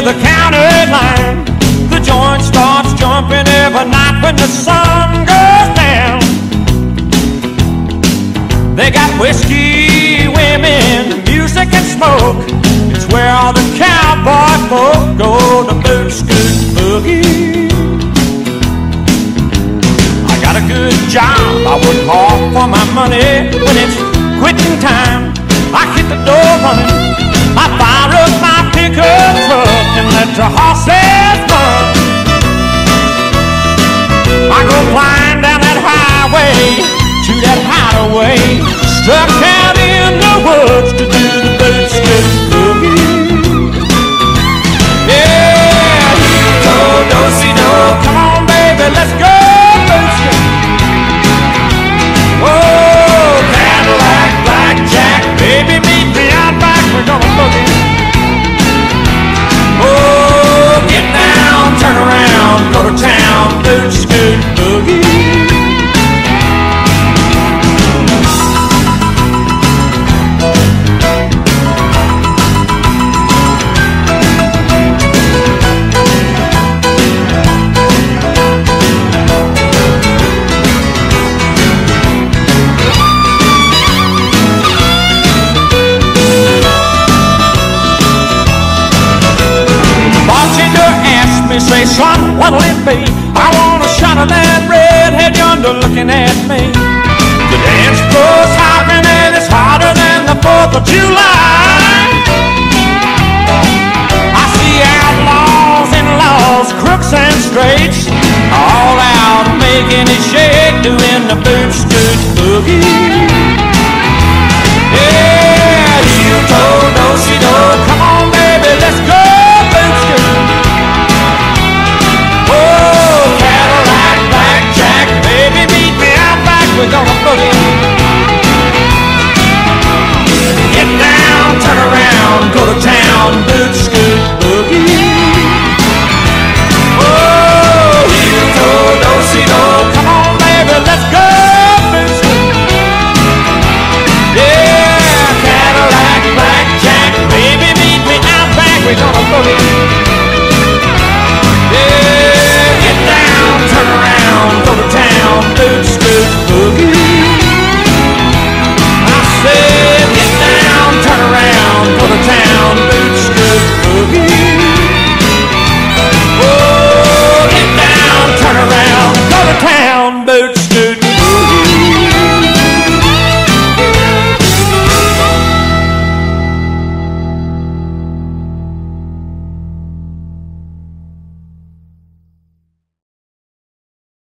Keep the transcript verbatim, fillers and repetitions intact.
the county line. The joint starts jumping every night when the sun goes down. They got whiskey, women, music and smoke. It's where all the cowboy folk go to boot, scoot, boogie. I got a good job, I work hard for my money. When it's quitting time, I hit the door running. I fire up my pickup truck and let the horses run. I go flying down that highway to that hideaway, stuck out in the woods to do the boot, scoot, boogie. Yeah, do, do, si, do. Come on, baby, let's go boot scoot. Whoa, Cadillac, blackjack, baby, meet me out back, we're gonna boogie. Oh, get down, turn around, go to town, boot, scoot, boogie. Say, son, what'll it be? I want a shot of that redhead yonder looking at me. The dance floor's hopping and it's hotter than the fourth of July.